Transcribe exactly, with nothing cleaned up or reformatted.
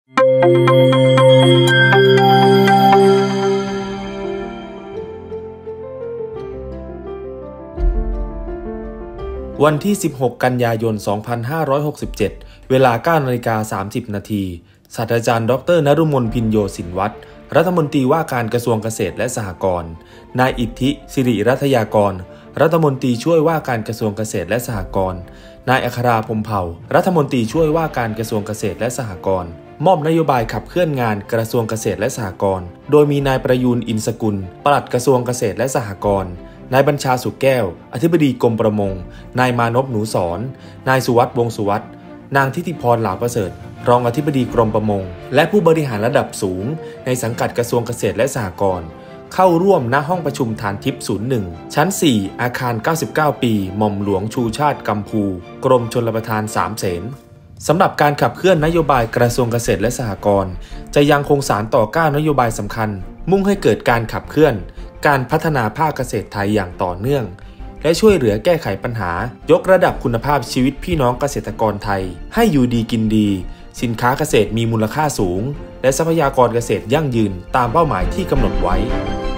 วันที่สิบหกกันยายนสองพันห้าร้อยหกสิบเจ็ดเวลา เก้านาฬิกาสามสิบนาทีศาสตราจารย์ดรนฤมลพินโยสินวัตรรัฐมนตรีว่าการกระทรวงเกษตรและสหกรณ์นายอิทธิสิริรัตยากรรัฐมนตรีช่วยว่าการกระทรวงเกษตรและสหกรณ์นายอัคราพรหมเผ่ารัฐมนตรีช่วยว่าการกระทรวงเกษตรและสหกรณ์มอบนโยบายขับเคลื่อนงานกระทรวงเกษตรและสหกรณ์โดยมีนายประยูนอินสกุลปลัดกระทรวงเกษตรและสหกรณ์นายบัญชาสุขแก้วอธิบดีกรมประมงนายมานพหนูสอนนายสุวัฒน์วงศ์สุวัฒน์นางทิติพรเหลาประเสริฐรองอธิบดีกรมประมงและผู้บริหารระดับสูงในสังกัดกระทรวงเกษตรและสหกรณ์เข้าร่วมณห้องประชุมฐานทิพย์ศูนย์หนึ่งชั้นสี่อาคารเก้าสิบเก้าปีหม่อมหลวงชูชาติกัมพูกรมชลประทานสามเสนสำหรับการขับเคลื่อนนโยบายกระทรวงเกษตรและสหกรณ์จะยังคงสานต่อเก้านโยบายสำคัญมุ่งให้เกิดการขับเคลื่อนการพัฒนาภาคเกษตรไทยอย่างต่อเนื่องและช่วยเหลือแก้ไขปัญหายกระดับคุณภาพชีวิตพี่น้องเกษตรกรไทยให้อยู่ดีกินดีสินค้าเกษตรมีมูลค่าสูงและทรัพยากรเกษตรยั่งยืนตามเป้าหมายที่กำหนดไว้